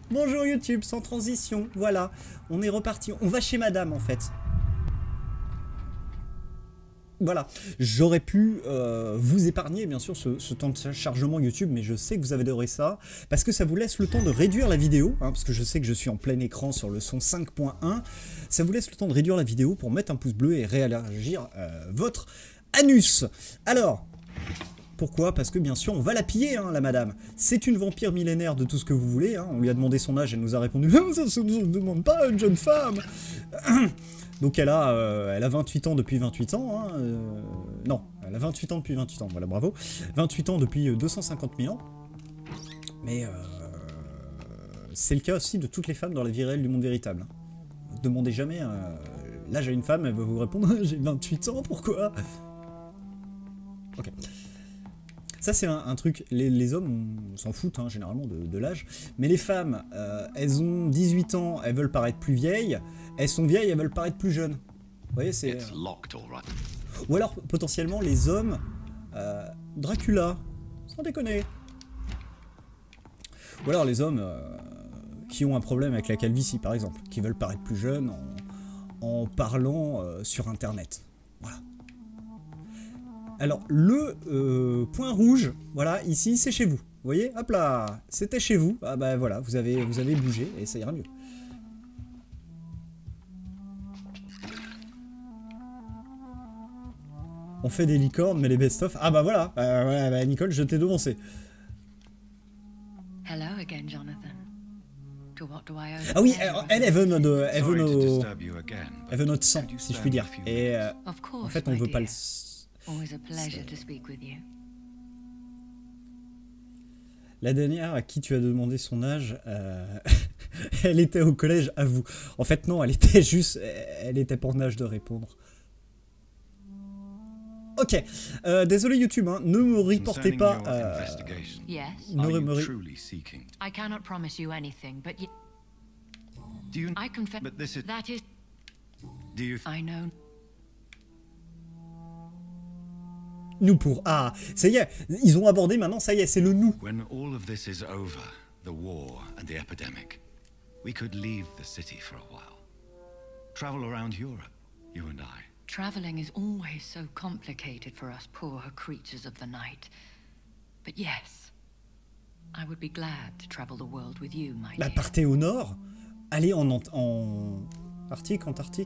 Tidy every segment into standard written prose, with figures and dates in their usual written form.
Bonjour YouTube, sans transition, voilà, on est reparti, on va chez madame en fait. Voilà, j'aurais pu vous épargner bien sûr ce temps de chargement YouTube, mais je sais que vous avez adoré ça, parce que ça vous laisse le temps de réduire la vidéo, hein, parce que je sais que je suis en plein écran sur le son 5.1, ça vous laisse le temps de réduire la vidéo pour mettre un pouce bleu et réagir votre anus. Alors... Pourquoi? Parce que bien sûr on va la piller, hein, la madame. C'est une vampire millénaire de tout ce que vous voulez, hein. On lui a demandé son âge, elle nous a répondu « Ça se demande pas à une jeune femme !» Donc elle a 28 ans depuis 28 ans, hein, non, elle a 28 ans depuis 28 ans, voilà, bravo. 28 ans depuis 250 000 ans. Mais c'est le cas aussi de toutes les femmes dans la vie réelle du monde véritable. Hein. Vous ne demandez jamais l'âge à une femme, elle va vous répondre « J'ai 28 ans, pourquoi ?» Ok. Ça c'est un truc, les hommes on s'en foutent hein, généralement de l'âge, mais les femmes, elles ont 18 ans, elles veulent paraître plus vieilles, elles sont vieilles, elles veulent paraître plus jeunes. Vous voyez, c'est... Ou alors potentiellement les hommes, Dracula, sans déconner. Ou alors les hommes qui ont un problème avec la calvitie par exemple, qui veulent paraître plus jeunes en parlant sur internet. Voilà. Alors, le point rouge, voilà, ici, c'est chez vous. Vous voyez? Hop là, c'était chez vous. Ah bah voilà, vous avez bougé et ça ira mieux. On fait des licornes, mais les best-of... Ah bah voilà, bah, Nicole, je t'ai devancé. Hello again, Jonathan. To what do I owe? Ah oui, elle veut notre sang, si je puis dire. Et en fait, on veut pas le... Always a pleasure to speak with you. La dernière à qui tu as demandé son âge, elle était au collège, à vous. En fait, non, elle était juste... Elle était pas en âge de répondre. Ok, désolé YouTube, hein, ne me reportez pas... Yes. I cannot promise you anything, but I confess that is... I know... Nous pour... Ah, ça y est, ils ont abordé maintenant, ça y est, c'est le nous. When all of this is over, the war and the epidemic, we could leave the city for a while. Travel around Europe, you and I. Traveling is always so complicated for us poor creatures of the night. But yes, I would be glad to travel the world with you, my dear. Bah, partez au nord. Allez en Arctique.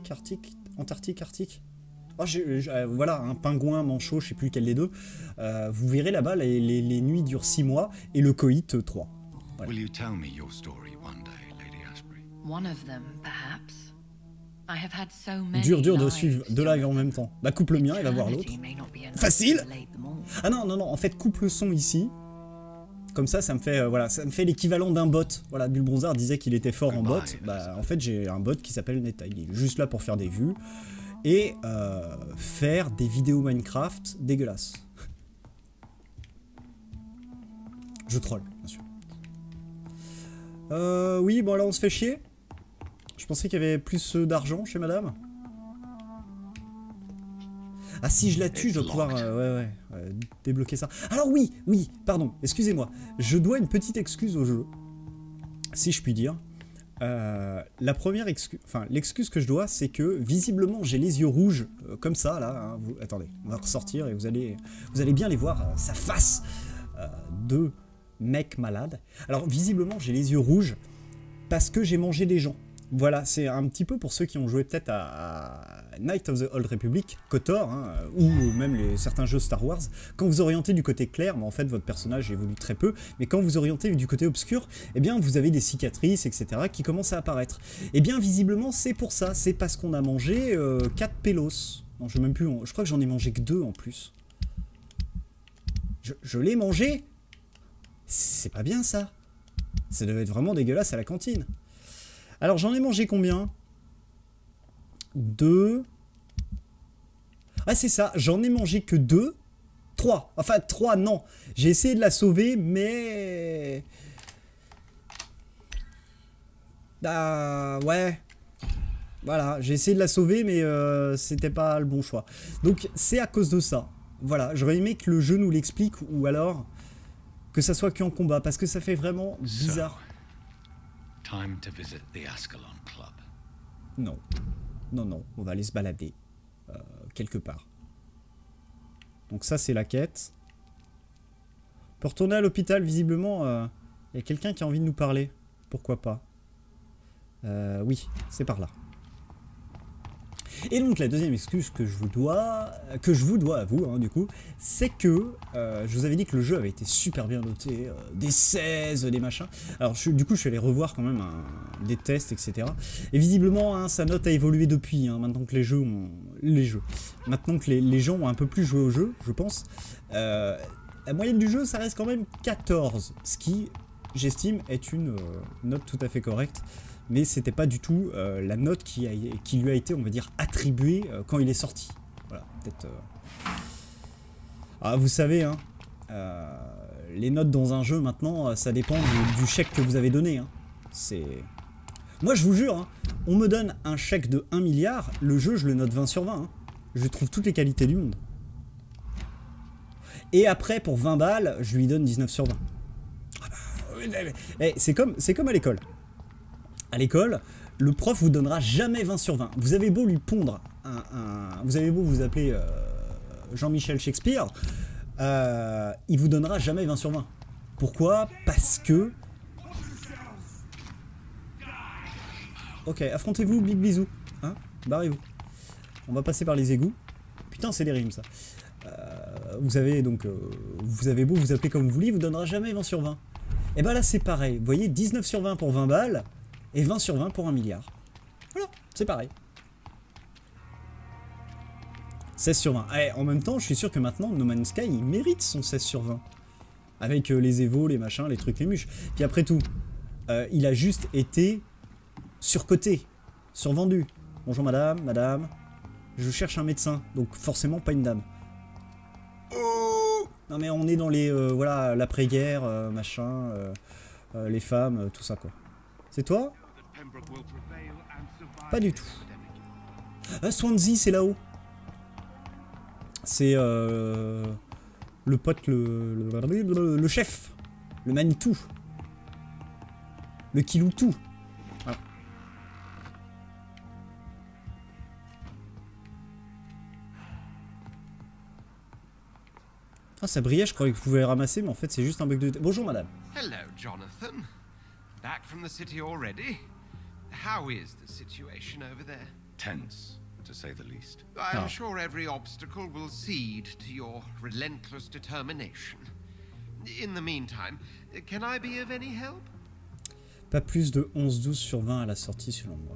Oh, voilà, un pingouin, manchot, je sais plus quel des deux. Vous verrez là-bas, les nuits durent 6 mois et le coït 3. Voilà. Will you tell me your story one day, Lady Ashbury? One of them, perhaps. I have had so many Dur de suivre 2 lives en même temps. Bah coupe le mien et va voir l'autre. Facile. Ah non, en fait coupe le son ici. Comme ça me fait voilà, ça me fait l'équivalent d'un bot. Voilà, Bull Bronzard disait qu'il était fort en bot. Bah en fait j'ai un bot qui s'appelle Neta. Il est juste là pour faire des vues. Et faire des vidéos Minecraft dégueulasses. Je troll, bien sûr. Oui, bon là on se fait chier. Je pensais qu'il y avait plus d'argent chez madame. Ah si je la tue, je dois pouvoir débloquer ça. Alors oui, pardon, excusez-moi. Je dois une petite excuse au jeu. Si je puis dire. La première excuse, enfin l'excuse que je dois, c'est que visiblement j'ai les yeux rouges comme ça là. Hein, attendez, on va ressortir et vous allez bien les voir, sa face de mec malade. Alors visiblement j'ai les yeux rouges parce que j'ai mangé des gens. Voilà, c'est un petit peu pour ceux qui ont joué peut-être à Knights of the Old Republic, KOTOR, hein, ou même certains jeux Star Wars. Quand vous orientez du côté clair, mais en fait votre personnage évolue très peu, mais quand vous orientez du côté obscur, eh bien vous avez des cicatrices, etc. qui commencent à apparaître. Eh bien visiblement c'est pour ça, c'est parce qu'on a mangé 4 pélos. Non, je crois que j'en ai mangé que 2 en plus. Je l'ai mangé. C'est pas bien ça. Ça devait être vraiment dégueulasse à la cantine. Alors j'en ai mangé combien? 2. Ah c'est ça, j'en ai mangé que 2. 3. Enfin 3 non. J'ai essayé de la sauver mais... Ah ouais. Voilà, j'ai essayé de la sauver mais c'était pas le bon choix. Donc c'est à cause de ça. Voilà, j'aurais aimé que le jeu nous l'explique ou alors que ça soit qu'en combat parce que ça fait vraiment bizarre. Time to visit the Ascalon Club. Non. Non, non, on va aller se balader. Quelque part. Donc ça, c'est la quête. On peut retourner à l'hôpital, visiblement. Il y a quelqu'un qui a envie de nous parler. Pourquoi pas? Oui, c'est par là. Et donc la deuxième excuse que je vous dois à vous, hein, du coup, c'est que je vous avais dit que le jeu avait été super bien noté, des 16, des machins. Alors du coup je suis allé revoir quand même des tests, etc. Et visiblement hein, sa note a évolué depuis, hein, maintenant que maintenant que les gens ont un peu plus joué au jeu, je pense. La moyenne du jeu ça reste quand même 14, ce qui j'estime est une note tout à fait correcte. Mais c'était pas du tout la note qui lui a été, on va dire, attribuée quand il est sorti. Voilà, peut-être... Ah, vous savez, hein, les notes dans un jeu, maintenant, ça dépend du chèque que vous avez donné. Hein. C'est... Moi, je vous jure, hein, on me donne un chèque de 1 milliard, le jeu, je le note 20 sur 20. Hein. Je trouve toutes les qualités du monde. Et après, pour 20 balles, je lui donne 19 sur 20. C'est comme à l'école. À l'école, le prof vous donnera jamais 20 sur 20. Vous avez beau lui pondre vous avez beau vous appeler Jean-Michel Shakespeare, il vous donnera jamais 20 sur 20. Pourquoi? Parce que... Ok, affrontez-vous, big bisous. Hein, barrez-vous. On va passer par les égouts. Putain, c'est des rimes, ça. Vous avez donc... vous avez beau vous appeler comme vous voulez, il vous donnera jamais 20 sur 20. Et ben là, c'est pareil. Vous voyez, 19 sur 20 pour 20 balles... Et 20 sur 20 pour 1 milliard. Voilà, c'est pareil. 16 sur 20. Eh, en même temps, je suis sûr que maintenant, No Man's Sky, il mérite son 16 sur 20. Avec les évos, les machins, les trucs, les mûches. Puis après tout, il a juste été surcoté, survendu. Bonjour madame, madame. Je cherche un médecin, donc forcément pas une dame. Oh non mais on est dans les, voilà, l'après-guerre, machin, les femmes, tout ça quoi. C'est toi? Pas du tout. Ah, Swansea, c'est là-haut. C'est le pote, le chef. Le Manitou. Le Kiloutou. Voilà. Ah, ça brillait, je croyais que vous pouvez ramasser, mais en fait, c'est juste un bug de... Bonjour, madame. Hello, Jonathan. Back from the city already? How is the situation over there? Tense, to say the least. I'm sure every obstacle will cede to your relentless determination. In the meantime, can I be of any help? Pas plus de 11-12 sur 20 à la sortie, selon moi.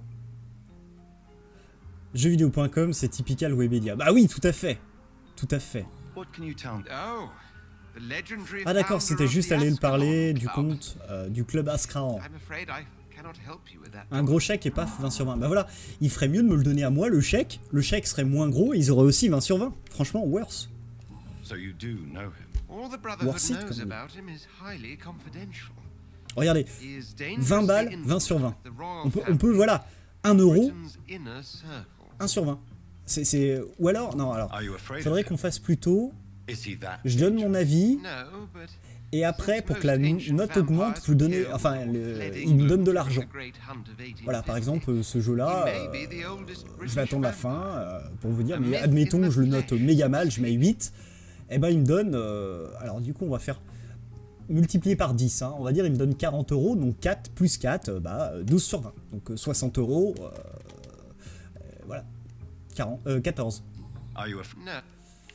Jeuxvideo.com, c'est typical Webedia. Bah oui, tout à fait. Tout à fait. What can you tell me? Oh, the legendary Ah d'accord, c'était founder juste of the aller le Ascalon parler du Club. compte du club Ascalon. I'm afraid I cannot help you with that. Un gros chèque et paf, 20 sur 20. Bah voilà, il ferait mieux de me le donner à moi, le chèque. Le chèque serait moins gros et ils auraient aussi 20 sur 20. Franchement, worse. So you do know him. All the Brotherhood Worth it, knows comme on dit. about him is highly confidential. Regardez, He is 20 balles, dangerously 20 sur 20. involved with the royal On peut family, voilà, 1 euro, Britain's inner circle. 1 sur 20. Ou alors, non, alors, Are you afraid faudrait of qu'on him? fasse plutôt, Is he that je donne mon avis, No, but et après, since pour que la most ancient note augmente, vampires vous donnez, killed enfin, or fled il me donne England de during l'argent. the Great Hunt of 1850, Voilà, par exemple, ce jeu-là, he may be the oldest je British vais attendre la vampire. fin pour vous dire, A mais myth admettons in que the je le note flesh, méga so mal, to je mets speak. 8, et ben il me donne, alors du coup on va faire multiplier par 10, hein, on va dire il me donne 40 euros, donc 4 plus 4, bah 12 sur 20, donc 60 euros, voilà, 14. Are you afraid? No.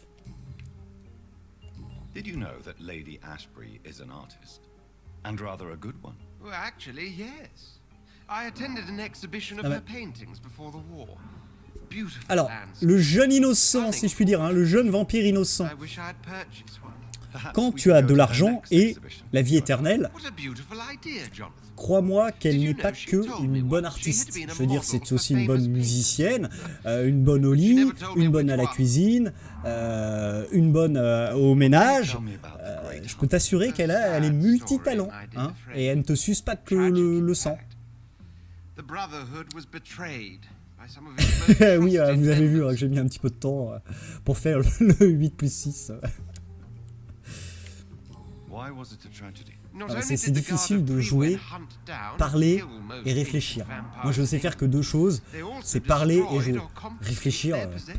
Did you know that Lady Ashbury is an artist? And rather a good one. Well, actually, yes. I attended an exhibition of Ah her ouais. paintings before the war. Beautiful Alors, landscapes. le jeune innocent, si je puis dire, hein, le jeune vampire innocent, I wish I had purchased one. Perhaps quand we tu could as go de to the l'argent next et exhibition. la vie éternelle, What a beautiful idea, Jonathan. crois-moi qu'elle Did you n'est know pas she que told me une bonne once she artiste. had been a Je veux dire, model c'est for aussi une bonne famous musicienne, une bonne au lit, never told me une bonne which à la one. cuisine, une bonne au ménage. Tell me about the great Je peux t'assurer qu'elle est multitalent, hein, et elle ne te suce pas que Tragic, le in sang. fact. The Brotherhood was betrayed by some of its most Oui, trusted vous avez vu members. que j'ai mis un petit peu de temps pour faire le 8 plus 6. Why was it a tragedy? C'est difficile de jouer, parler et réfléchir. Moi, je ne sais faire que deux choses, c'est parler et jouer. Réfléchir...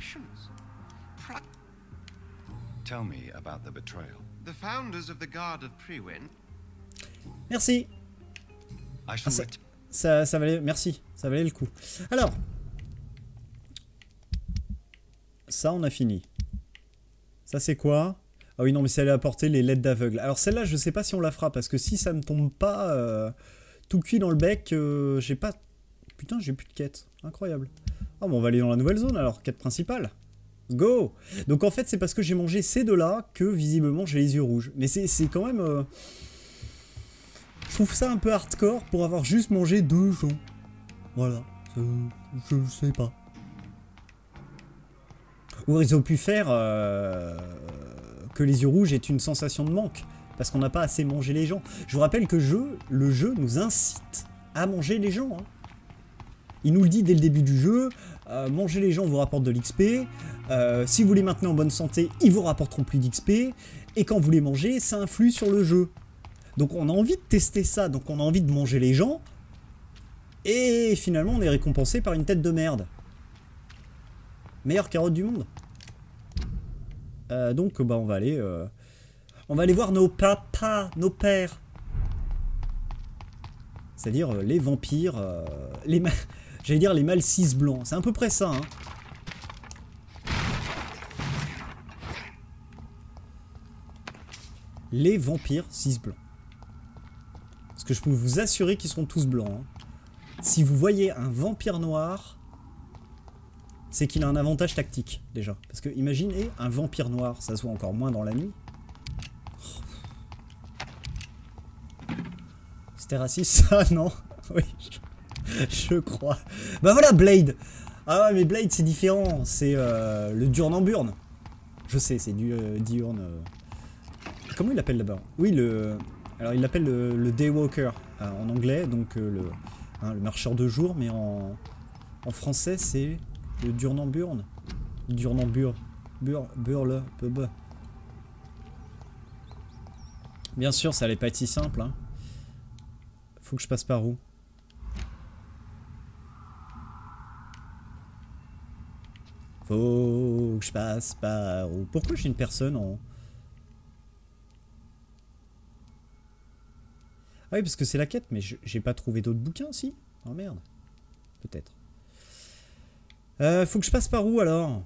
Tell me about the betrayal. The founders of the Guard of Priwen. Merci. I shall Ça valait... Merci, ça valait le coup. Alors... Ça, on a fini. Ça, c'est quoi? Ah oui, non, mais c'est aller apporter les lettres d'aveugle. Alors, celle-là, je sais pas si on la fera, parce que si ça ne tombe pas tout cuit dans le bec, j'ai pas... Putain, j'ai plus de quête. Incroyable. Ah bon, on va aller dans la nouvelle zone, alors. Quête principale. Go! Donc, en fait, c'est parce que j'ai mangé ces deux-là que, visiblement, j'ai les yeux rouges. Mais c'est quand même... Je trouve ça un peu hardcore pour avoir juste mangé 2 gens. Voilà. Je sais pas. Ou ils ont pu faire que les yeux rouges est une sensation de manque, parce qu'on n'a pas assez mangé les gens. Je vous rappelle que le jeu nous incite à manger les gens. Hein. Il nous le dit dès le début du jeu, manger les gens vous rapporte de l'XP, si vous les maintenez en bonne santé, ils vous rapporteront plus d'XP, et quand vous les mangez, ça influe sur le jeu. Donc on a envie de tester ça, donc on a envie de manger les gens, et finalement on est récompensé par une tête de merde. Meilleure carotte du monde. Donc bah on va aller voir nos papas, nos pères. C'est-à-dire les vampires, j'allais dire les mâles cis blancs. C'est à peu près ça. Hein. Les vampires cis blancs. Parce que je peux vous assurer qu'ils seront tous blancs. Hein. Si vous voyez un vampire noir... c'est qu'il a un avantage tactique, déjà. Parce que, imaginez, un vampire noir, ça se voit encore moins dans la nuit. C'était raciste, ça, non? Oui, je crois. Bah voilà, Blade. Ah ouais, mais Blade, c'est différent. C'est le Durnan-Burn. Je sais, c'est du diurne. Comment il l'appelle là-bas? Oui, alors, il l'appelle le Daywalker, en anglais. Donc, le marcheur de jour, mais en français, c'est... le Durnan-Burn. Durnan-Burn. Burle. Bien sûr, ça allait pas être si simple. Hein. Faut que je passe par où? Faut que je passe par où? Pourquoi j'ai une personne en... Ah oui, parce que c'est la quête, mais j'ai pas trouvé d'autres bouquins, si? Oh merde. Peut-être. Faut que je passe par où alors?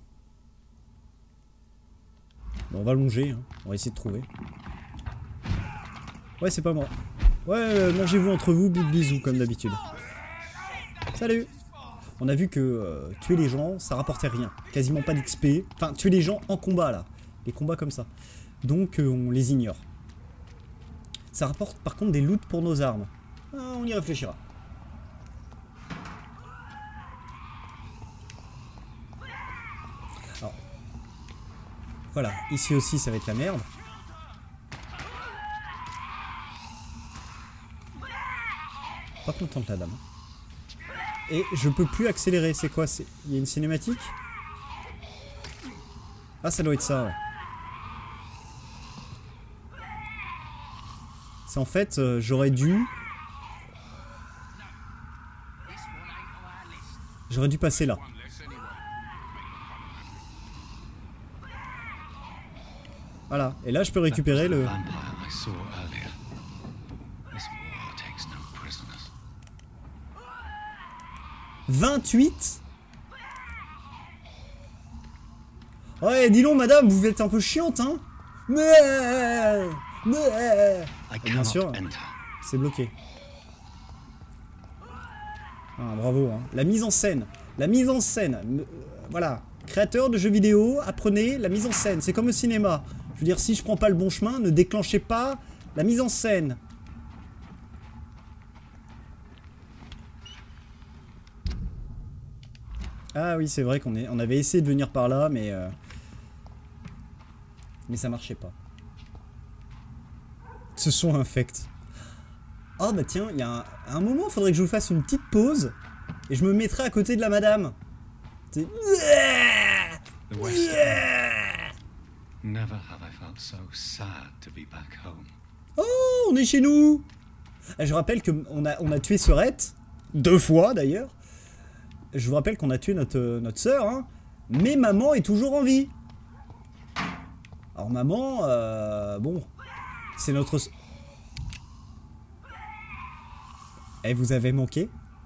Bon, on va longer, hein. On va essayer de trouver. Ouais, c'est pas moi. Ouais, mangez-vous entre vous, bisous comme d'habitude. Salut! On a vu que tuer les gens, ça rapportait rien. Quasiment pas d'XP. Enfin, tuer les gens en combat là. Les combats comme ça. Donc, on les ignore. Ça rapporte par contre des loots pour nos armes. Ah, on y réfléchira. Alors, voilà, ici aussi ça va être la merde. Pas contente la dame. Et je peux plus accélérer, c'est quoi? Il y a une cinématique? Ah, ça doit être ça, ouais. C'est en fait, j'aurais dû passer là. Voilà, et là je peux récupérer le... 28. Ouais, dis donc madame, vous êtes un peu chiante, hein. Mais... bien sûr, c'est bloqué. Ah, bravo, hein. La mise en scène. La mise en scène. Voilà. Créateur de jeux vidéo, apprenez la mise en scène. C'est comme au cinéma. Je veux dire, si je prends pas le bon chemin, ne déclenchez pas la mise en scène. Ah oui, c'est vrai on avait essayé de venir par là, mais ça marchait pas. Ce sont infects. Oh bah tiens, il y a un moment, il faudrait que je vous fasse une petite pause et je me mettrai à côté de la madame. C'est... Oh, on est chez nous. Je rappelle qu'on a tué Sorette. 2 fois, d'ailleurs. Je vous rappelle qu'on a tué notre sœur, hein. Mais maman est toujours en vie. Alors maman, bon, c'est notre... Eh, vous avez manqué?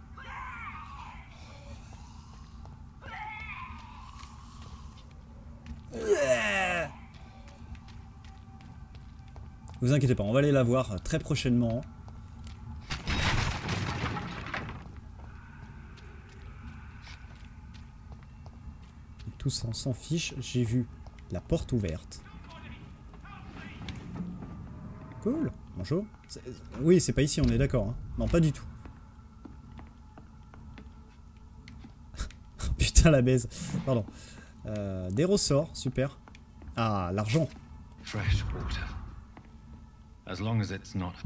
Vous inquiétez pas, on va aller la voir très prochainement. Tout ça, on s'en fiche. J'ai vu la porte ouverte. Cool. Bonjour. Oui, c'est pas ici, on est d'accord. Hein. Non, pas du tout. Putain, la baise. Pardon. Des ressorts, super. Ah, l'argent. Fresh water. As long as it's not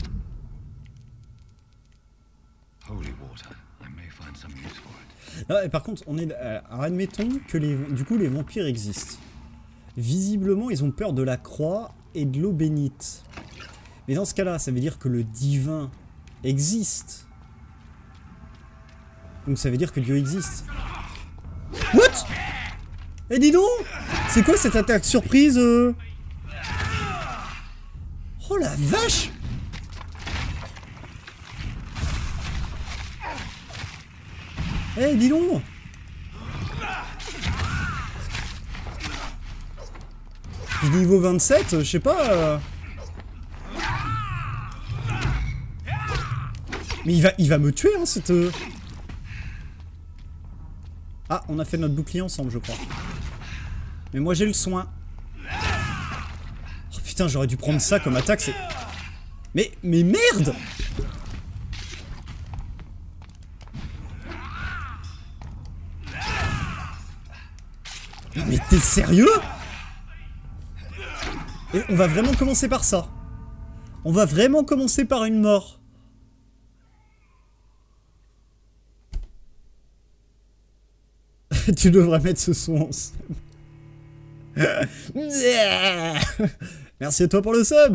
holy water, I may find some use for it. Ah, et par contre, on est. Alors, admettons que du coup les vampires existent. Visiblement, ils ont peur de la croix et de l'eau bénite. Mais dans ce cas-là, ça veut dire que le divin existe. Donc ça veut dire que Dieu existe. What? Eh dis donc! C'est quoi cette attaque surprise Oh la vache! Eh dis donc! Niveau 27, je sais pas... Mais il va me tuer, hein, cette... Ah, on a fait notre bouclier ensemble, je crois. Mais moi, j'ai le soin. Oh putain, j'aurais dû prendre ça comme attaque, c'est... Mais merde! Mais t'es sérieux? Et on va vraiment commencer par ça. On va vraiment commencer par une mort. Tu devrais mettre ce son ensemble. Merci à toi pour le sub.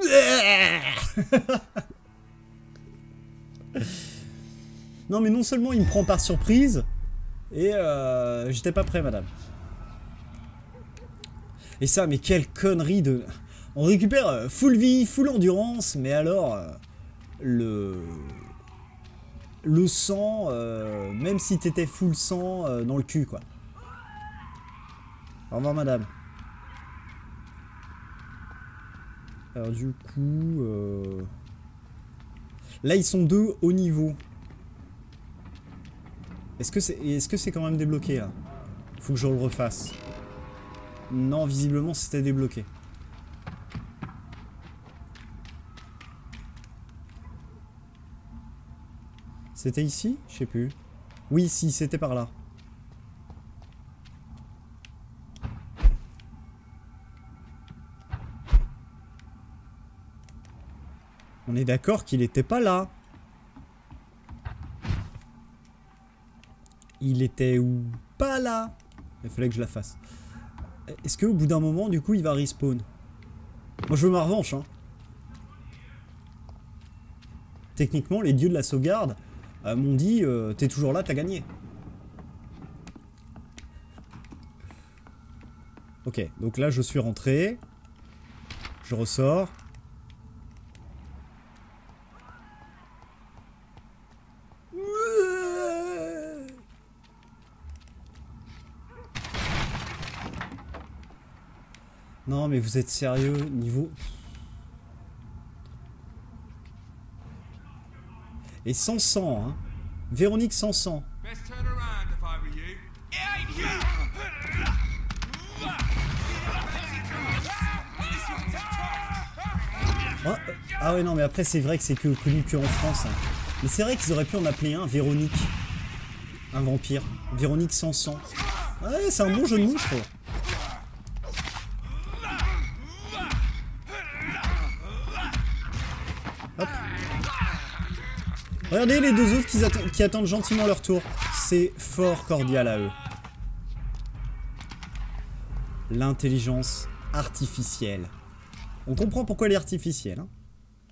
Non mais non seulement il me prend par surprise, et j'étais pas prêt madame. Et ça, mais quelle connerie de... On récupère full vie, full endurance, mais alors... le sang, même si t'étais full sang, dans le cul, quoi. Au revoir, madame. Alors, du coup... Là, ils sont 2 au niveau. Est-ce que c'est quand même débloqué, là? Faut que je le refasse. Non, visiblement, c'était débloqué. C'était ici? Je sais plus. Oui, si, c'était par là. On est d'accord qu'il était pas là. Il était où? Pas là. Il fallait que je la fasse. Est-ce qu'au bout d'un moment, du coup, il va respawn? Moi, je veux ma revanche, hein. Techniquement, les dieux de la sauvegarde m'ont dit t'es toujours là, t'as gagné. Ok, donc là, je suis rentré. Je ressors. Non mais vous êtes sérieux, niveau... Et sans sang, hein. Véronique sans sang. Ah ouais non mais après c'est vrai que c'est connu que en France. Hein. Mais c'est vrai qu'ils auraient pu en appeler un Véronique. Un vampire. Véronique sans sang. Ouais c'est un bon jeu de mots je trouve. Hop. Regardez les 2 autres qui attendent gentiment leur tour. C'est fort cordial à eux. L'intelligence artificielle. On comprend pourquoi elle est artificielle. Hein.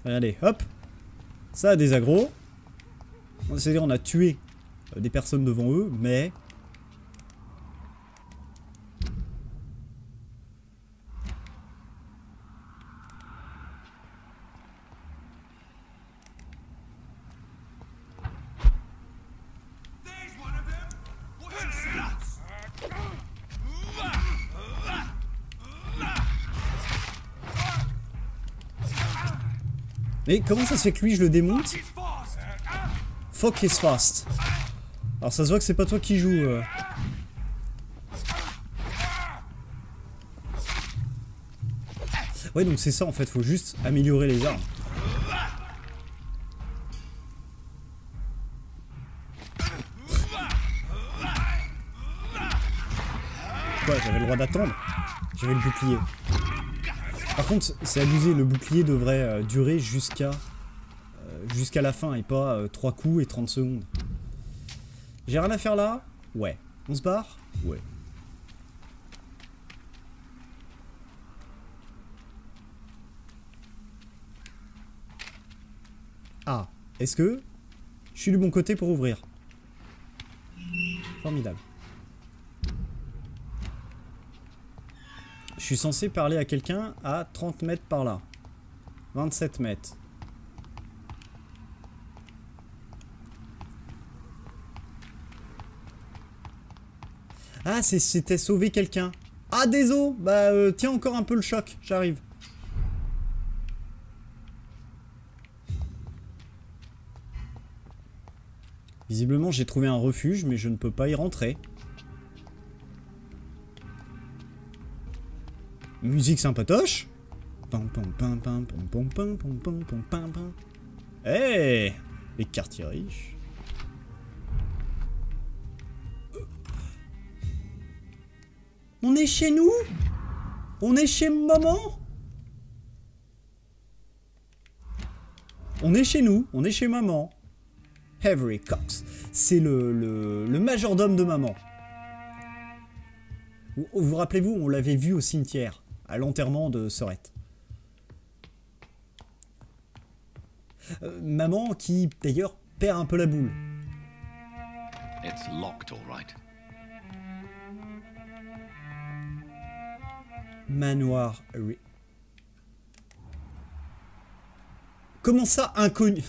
Regardez, hop. Ça a des agros. C'est-à-dire on a tué des personnes devant eux, mais... Mais comment ça se fait que lui je le démonte? Fuck is fast. Alors ça se voit que c'est pas toi qui joues. Ouais donc c'est ça en fait, faut juste améliorer les armes. Quoi, j'avais le droit d'attendre? J'avais le bouclier. Par contre, c'est abusé, le bouclier devrait durer jusqu'à la fin et pas 3 coups et 30 secondes. J'ai rien à faire là? Ouais. On se barre? Ouais. Ah, est-ce que je suis du bon côté pour ouvrir? Formidable. Je suis censé parler à quelqu'un à 30 mètres par là. 27 mètres. Ah, c'était sauver quelqu'un. Ah, désolé. Bah, tiens encore un peu le choc. J'arrive. Visiblement, j'ai trouvé un refuge, mais je ne peux pas y rentrer. Musique sympatoche. Hey, les quartiers riches. On est chez nous? On est chez maman? On est chez nous, on est chez maman. Avery Cox. C'est le majordome de maman. Vous rappelez-vous, on l'avait vu au cimetière, à l'enterrement de Sorette. Maman qui, d'ailleurs, perd un peu la boule. It's locked, all right. Manoir... Comment ça, inconnu?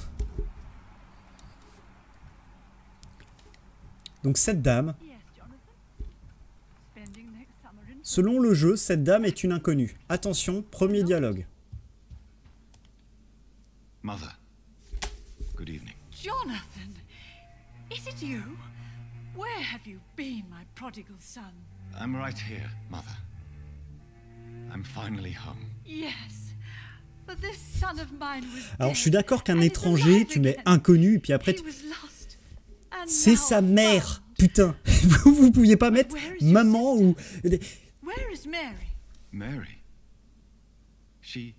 Donc cette dame... Selon le jeu, cette dame est une inconnue. Attention, premier dialogue. Mother, good evening. Jonathan, is it you? Where have you been, my prodigal son? I'm right here, Mother. I'm finally home. Yes, but this son of mine was dead. Alors je suis d'accord qu'un And is étranger, alive tu mets again. inconnu, et puis après... He was lost, and C'est now sa mère, found. putain. Vous pouviez pas mettre where is your maman ou... Where is Mary? Mary. She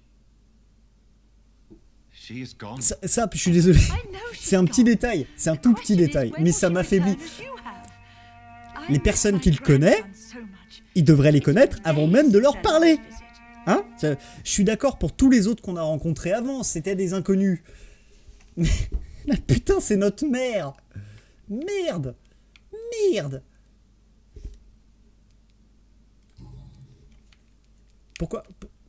is gone. Ça, je suis désolé. I know she's C'est un petit gone. détail, c'est un The tout petit question is, détail, when mais will ça she m'affaiblit. return as you have? I Les miss personnes my qu'il connaît, grandson so much. il devrait les It's connaître been avant days même de leur since parler. our visit. Hein? Je suis d'accord pour tous les autres qu'on a rencontrés avant, c'était des inconnus. Mais la putain, c'est notre mère. Merde. Merde. Pourquoi?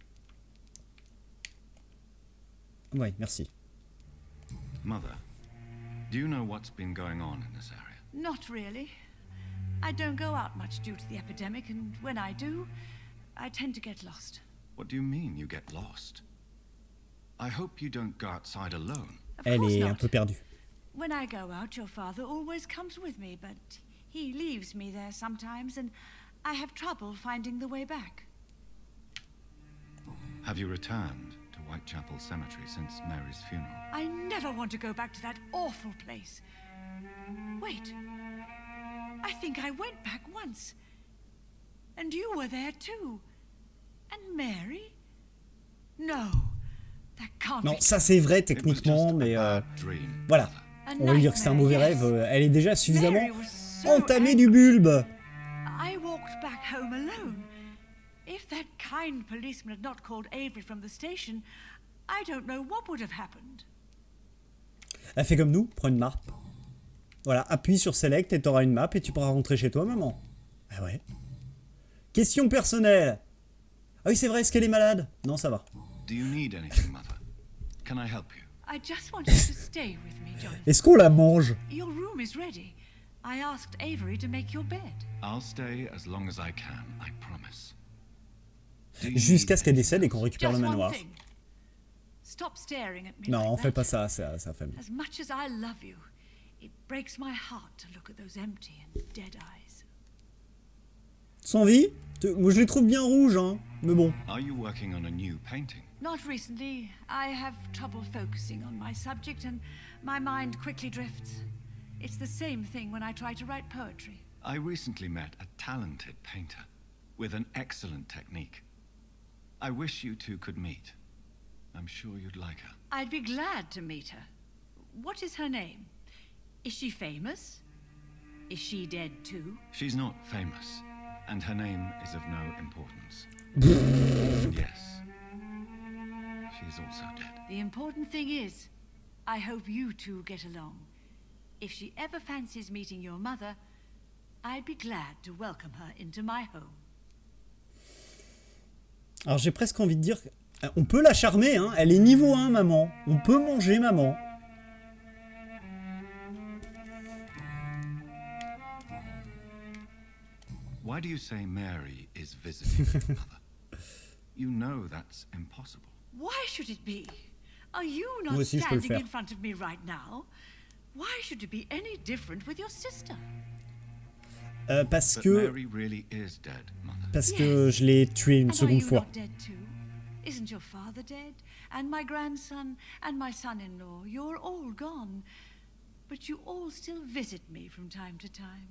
Ouais, merci. Mother, do you know what's been going on in this area? Not really. I don't go out much due to the epidemic, and when I do, I tend to get lost. What do you mean you get lost? I hope you don't go outside alone. Of Elle course est not. un peu perdue. When I go out, your father always comes with me, but he leaves me there sometimes, and I have trouble finding the way back. Have you returned to Whitechapel Cemetery since Mary's funeral? I never want to go back to that awful place. Wait. I think I went back once. And you were there too. And Mary? No. That can't Non, be ça c'est vrai It was techniquement, just a mais bad dream, voilà. Mother. On va lui dire que c'est un mauvais rêve. Elle est déjà suffisamment Mary was so entamée du bulbe. I walked back home alone. If that kind policeman had not called Avery from the station, I don't know what would have happened. Elle fait comme nous, prends une map. Voilà, appuie sur Select et t'auras une map et tu pourras rentrer chez toi, maman. Ah ouais. Question personnelle. Ah oui, c'est vrai, est-ce qu'elle est malade? Non, ça va. Do you need anything, Mother? Can I help you? I just want you to stay with me, Jonathan. Est-ce qu'on la mange? Your room is ready. I asked Avery to make your bed. I'll stay as long as I can, I promise. Do you Jusqu'à need ce qu'elle anything décède et else? qu'on récupère le Just one manoir. thing. Stop staring at me Non, like on fait that. pas ça, c'est à sa famille. As much as I love you, it breaks my heart to look at those empty and dead eyes. Sans vie? Moi je les trouve bien rouges, hein. Mais bon. Are you working on a new painting? Not recently. I have trouble focusing on my subject and my mind quickly drifts. It's the same thing when I try to write poetry. I recently met a talented painter with an excellent technique. I wish you two could meet. I'm sure you'd like her. I'd be glad to meet her. What is her name? Is she famous? Is she dead too? She's not famous, and her name is of no importance. Yes. She's also dead. The important thing is, I hope you two get along. If she ever fancies meeting your mother, I'd be glad to welcome her into my home. Alors j'ai presque envie de dire... On peut la charmer, hein. Elle est niveau 1, maman. On peut manger, maman. Why do you say Mary is visiting her mother? You know that's impossible. Why should it be? Are you Moi not aussi, je peux le standing faire. in front of me right now? Why should it be any different with your sister? Parce But que... Mary really is dead, Mother. Parce que je l'ai tué une And are seconde you fois. not dead too? Isn't your father dead? And my grandson and my son-in-law, you're all gone. But you all still visit me from time to time.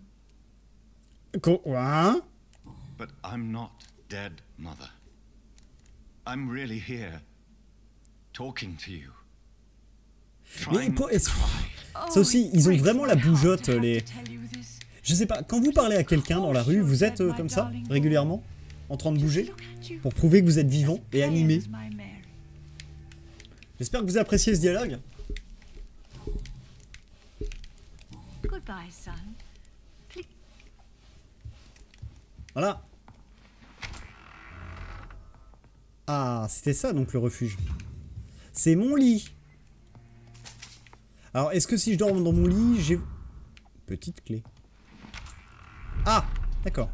Hein? But I'm not dead, Mother. I'm really here, talking to you. Mais Trying pour- to cry. Ça aussi, ils ont it breaks vraiment la my heart bougeotte, to have les... to tell you this. Je sais pas, quand vous parlez à quelqu'un dans la rue, vous êtes comme ça, régulièrement, en train de bouger, Look at you, pour prouver que vous êtes vivant et pale animé. as my Mary. J'espère que vous appréciez ce dialogue. Goodbye, son. Please. Voilà. Ah, c'était ça donc le refuge. C'est mon lit. Alors, est-ce que si je dors dans mon lit, j'ai... Petite clé. Ah, d'accord.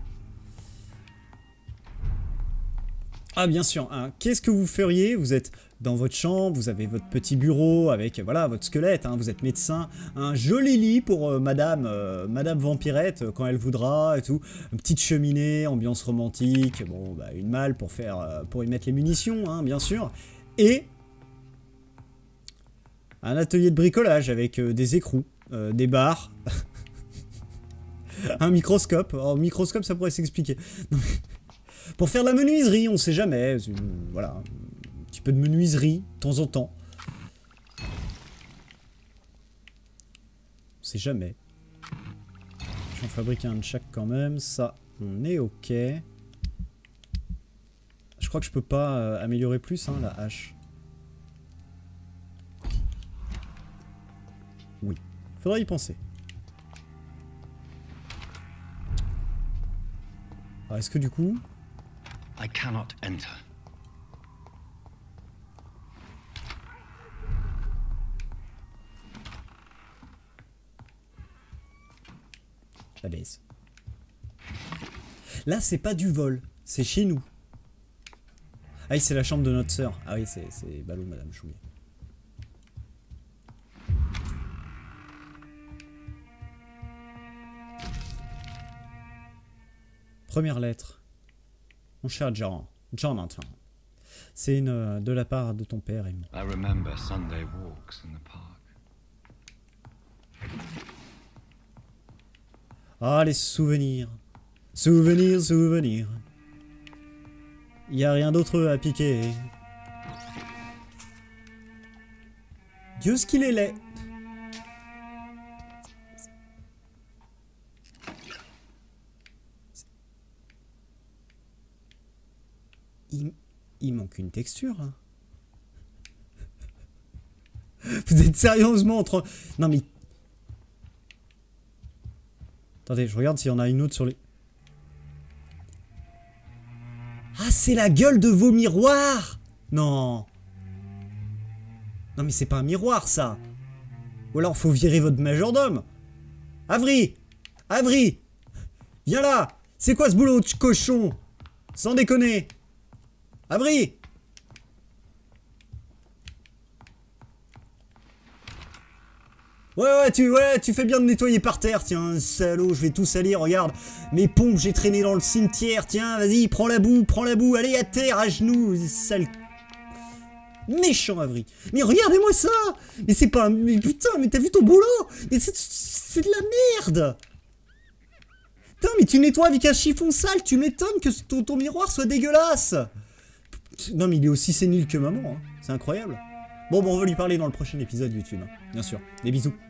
Ah, bien sûr. Hein. Qu'est-ce que vous feriez? Vous êtes dans votre chambre, vous avez votre petit bureau avec voilà votre squelette. Hein, vous êtes médecin. Un joli lit pour Madame Vampirette quand elle voudra et tout. Une petite cheminée, ambiance romantique. Bon, bah, une malle pour faire pour y mettre les munitions, hein, bien sûr. Et un atelier de bricolage avec des écrous, des barres. Un microscope. Alors, microscope, ça pourrait s'expliquer. Pour faire de la menuiserie, on sait jamais. Voilà. Un petit peu de menuiserie, de temps en temps. On sait jamais. Je vais en fabriquer un de chaque quand même. Ça, on est OK. Je crois que je peux pas améliorer plus, hein, la hache. Oui. Faudrait y penser. Alors, est-ce que du coup... I cannot enter. La baisse. Là, c'est pas du vol. C'est chez nous. Ah oui, c'est la chambre de notre sœur. Ah oui, c'est ballot, Madame Choumier. Première lettre. Mon cher Jonathan. C'est une de la part de ton père et moi. I remember Sunday walks in the park. Ah, les souvenirs. Souvenirs, souvenirs. Il n'y a rien d'autre à piquer. Dieu, ce qu'il est laid. Il manque une texture. Hein. Vous êtes sérieusement en train... Non mais... Attendez, je regarde s'il y en a une autre sur les... Ah, c'est la gueule de vos miroirs! Non. Non mais c'est pas un miroir, ça. Ou alors, faut virer votre majordome. Avery! Avery! Viens là! C'est quoi ce boulot de cochon? Sans déconner! Avery! Ouais, tu fais bien de nettoyer par terre, tiens, salaud, je vais tout salir, regarde, mes pompes, j'ai traîné dans le cimetière, tiens, vas-y, prends la boue, allez, à terre, à genoux, sale... Méchant Avery. Mais regardez-moi ça! Mais c'est pas un... Mais putain, mais t'as vu ton boulot? Mais c'est de la merde! Putain, mais tu nettoies avec un chiffon sale, tu m'étonnes que ton miroir soit dégueulasse! Non, mais il est aussi sénile que maman, hein. C'est incroyable. Bon, on va lui parler dans le prochain épisode YouTube, hein. Bien sûr. Des bisous.